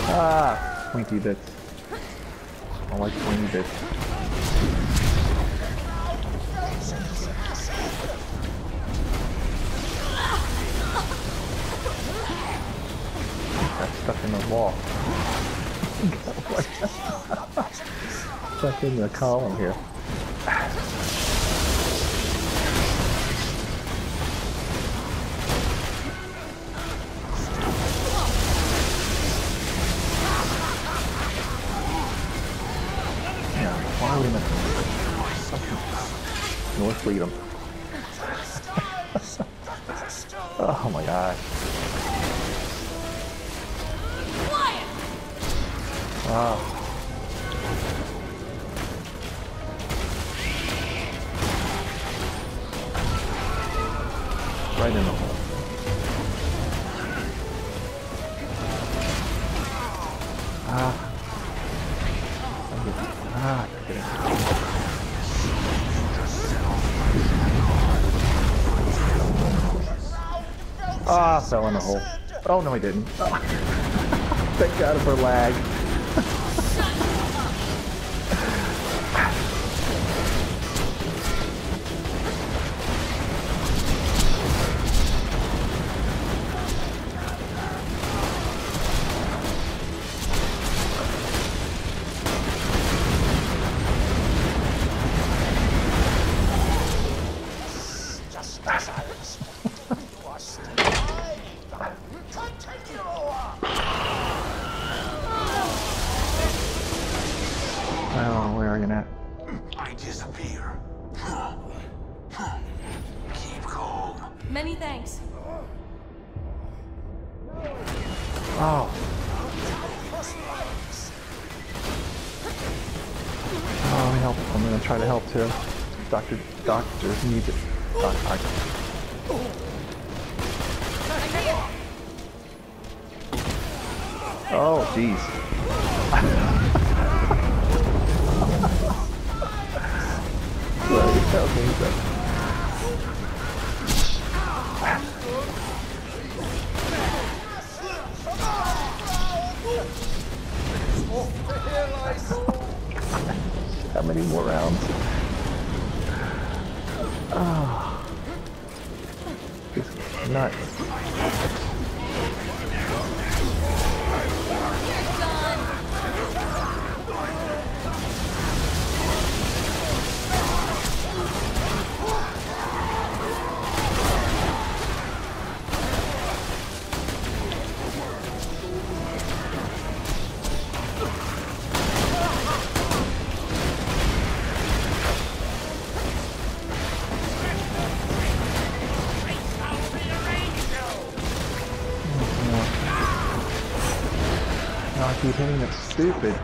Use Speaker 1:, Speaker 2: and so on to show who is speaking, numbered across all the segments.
Speaker 1: Ah, pointy bits. I like pointy bits. Got stuck in the wall. Stuck in the column here. Why are we missing North Freedom? Oh my gosh. Wow. Right in the hole. Ah, fell in the hole. Oh no, he didn't. Oh. Thank God for lag. Oh, where are you at?
Speaker 2: I disappear. Keep calm.
Speaker 3: Many thanks.
Speaker 1: Oh. Oh, let me help. I'm gonna try to help too. Doctors need it. Oh, jeez. How many more rounds? Oh. It's nuts. I keep hitting it stupid.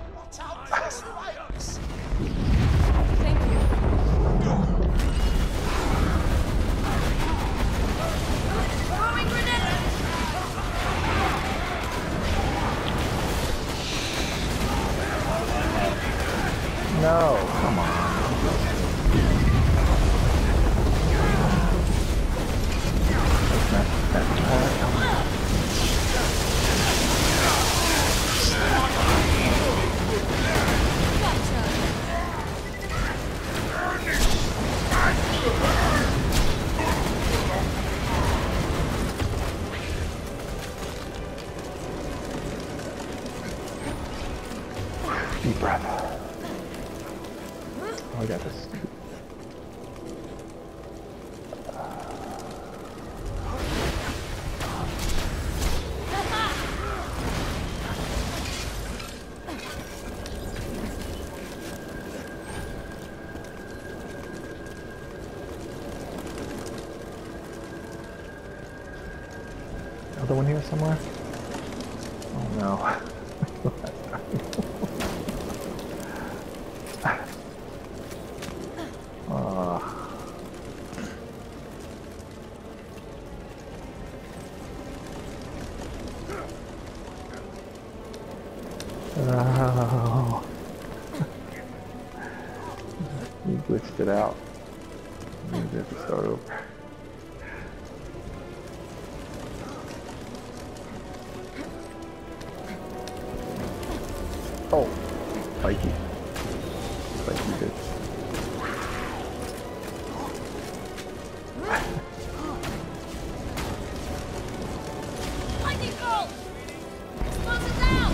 Speaker 3: Thank you. Throwing grenade!
Speaker 1: No, come on. Deep breath. Oh, I got this. Another one here somewhere? Oh no. Oh. You glitched it out. You have to start over. Oh, spiky. Spiky bits.
Speaker 3: Lightning bolt! Explosives out!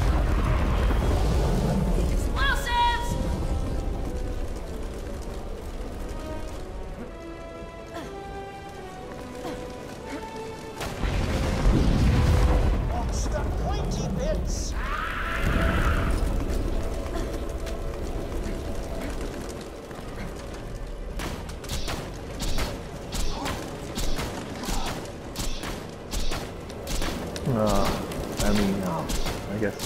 Speaker 3: Explosives!
Speaker 2: Watch the pointy bits.
Speaker 1: I mean, I guess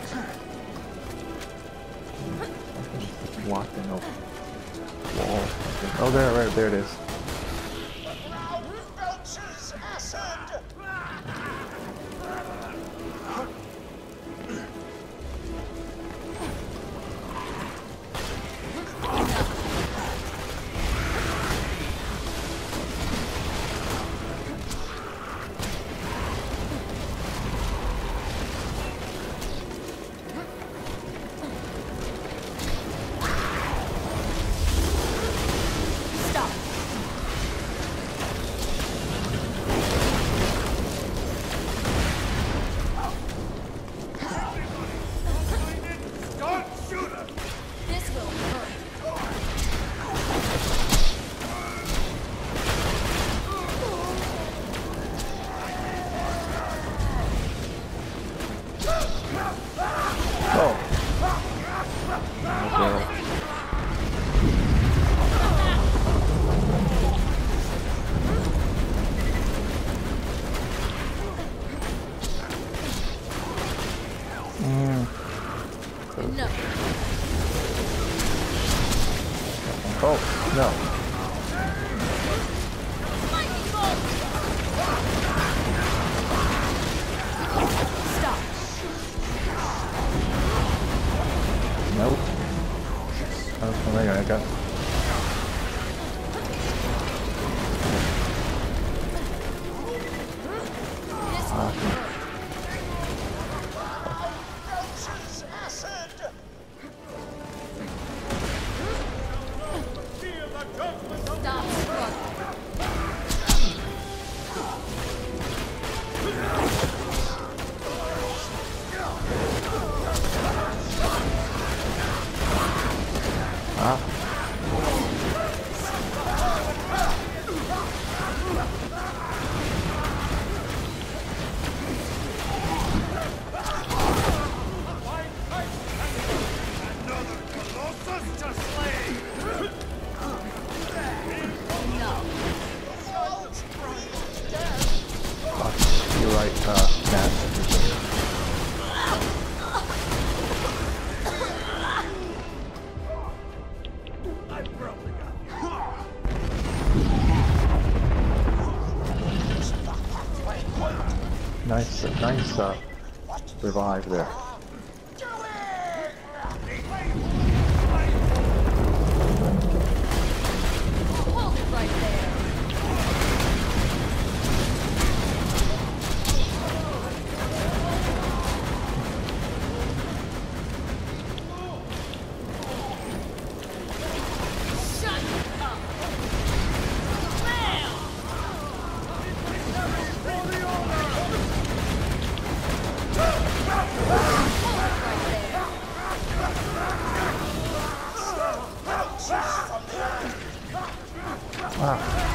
Speaker 1: locked in a wall. Oh, there it is.
Speaker 2: The ground belches acid.
Speaker 3: Stop!
Speaker 2: Don't shoot her.
Speaker 3: This will hurt.
Speaker 1: Oh. Okay.
Speaker 3: No.
Speaker 1: Oh, no.
Speaker 3: Lightning bolt! Stop.
Speaker 1: Nope. Oh, there I got.
Speaker 3: This will hurt.
Speaker 2: Belches acid.
Speaker 3: Stop struggling. No.
Speaker 1: You're right, Matt. Nice revive there.
Speaker 3: Hold it right there. Shut up. Bam!
Speaker 1: Wow.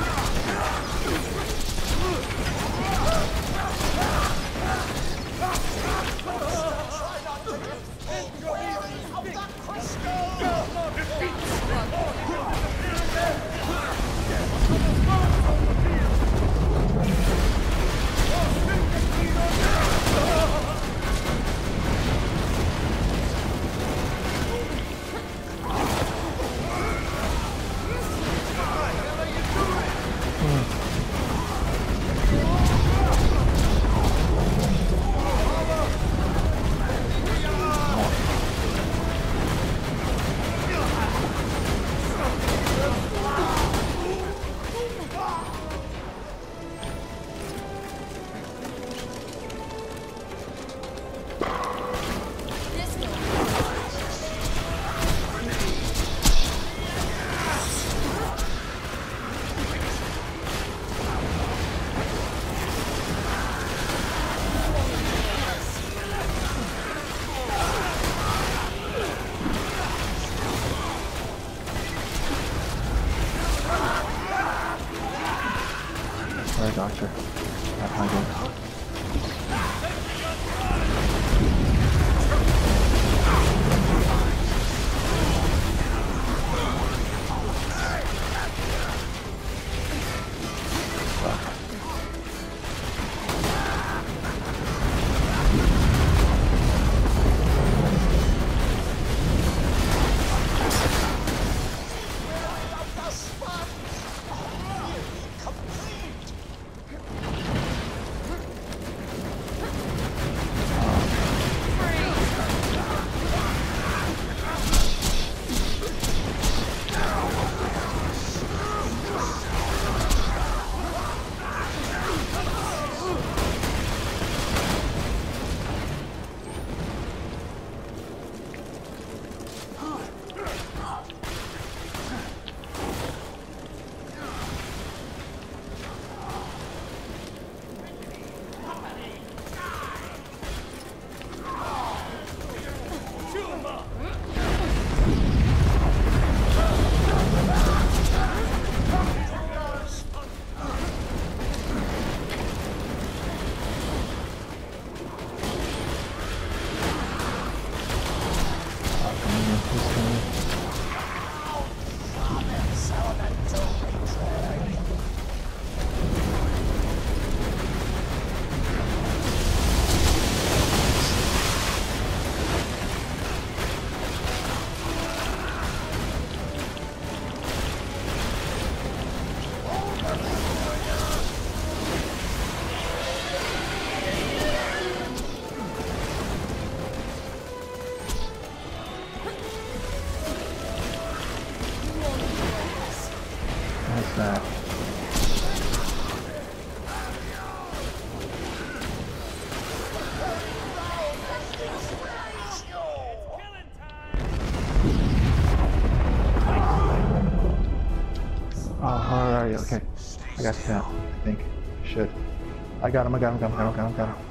Speaker 1: got you now, I think. Should. I got him, I got him, got him, got him, got him, got him.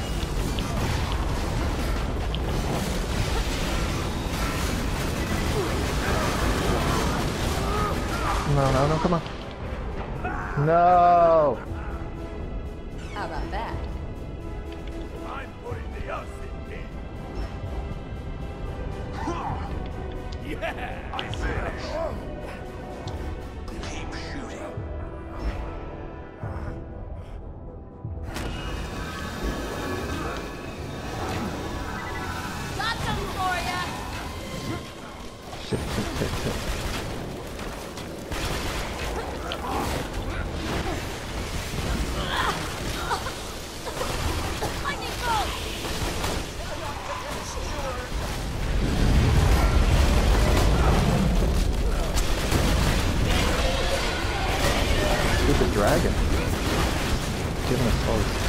Speaker 1: No, no, no, come on. No!
Speaker 3: How about that?
Speaker 2: I'm putting the us in me. Yeah! I said keep shooting.
Speaker 3: Got some for ya!
Speaker 1: Shit, shit, shit, shit.
Speaker 3: Lightning bolt!
Speaker 1: Stupid dragon. Giving us close.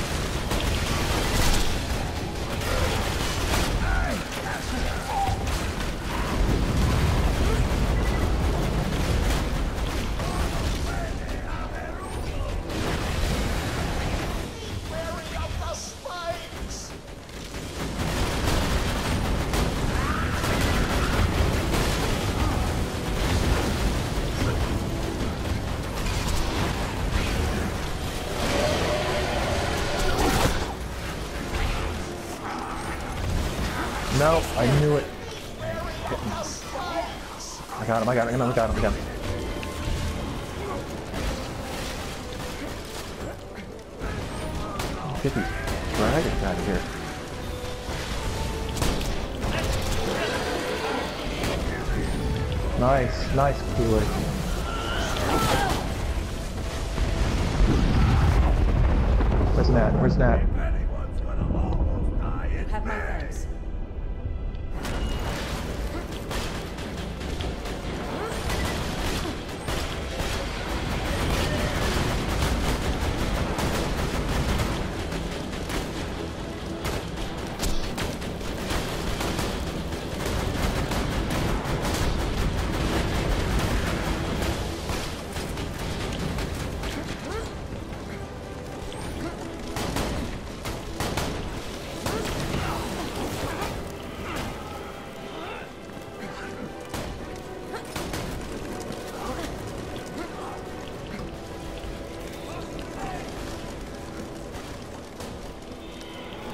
Speaker 2: Wary of the spikes!
Speaker 1: No, I knew it.
Speaker 2: Wary of the spikes!
Speaker 1: I got him, I got him, I got him, I got him. Get these dragons out of here. Nice, nice, Kool-Aid. Where's Nat? Where's Nat?
Speaker 2: Anyone's gonna almost die in
Speaker 3: Have my thanks.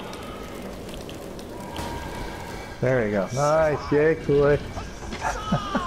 Speaker 1: There you go. Nice, yay, Kool-Aid.